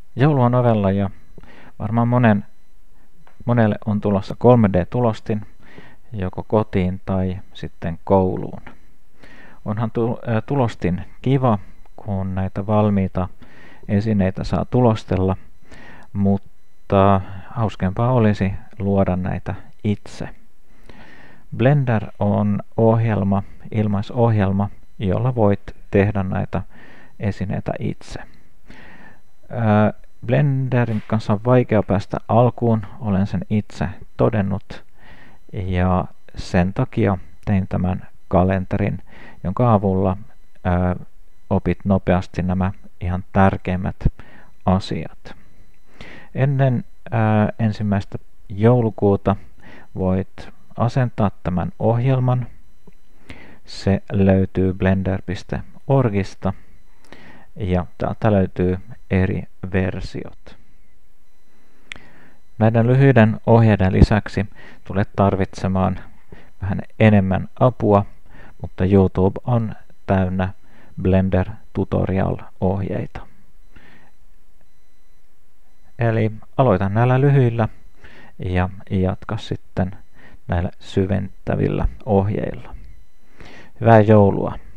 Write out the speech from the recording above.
Joulu on ovella ja varmaan monelle on tulossa 3D-tulostin joko kotiin tai sitten kouluun. Onhan tulostin kiva, kun näitä valmiita esineitä saa tulostella, mutta hauskempaa olisi luoda näitä itse. Blender on ilmaisohjelma, jolla voit tehdä näitä esineitä itse. Blenderin kanssa on vaikea päästä alkuun, olen sen itse todennut, ja sen takia tein tämän kalenterin, jonka avulla opit nopeasti nämä ihan tärkeimmät asiat. Ennen 1. joulukuuta voit asentaa tämän ohjelman. Se löytyy blender.orgista ja täältä löytyy eri versiot. Näiden lyhyiden ohjeiden lisäksi tulet tarvitsemaan vähän enemmän apua, mutta YouTube on täynnä Blender tutorial-ohjeita. Eli aloitan näillä lyhyillä ja jatka sitten näillä syventävillä ohjeilla. Hyvää joulua!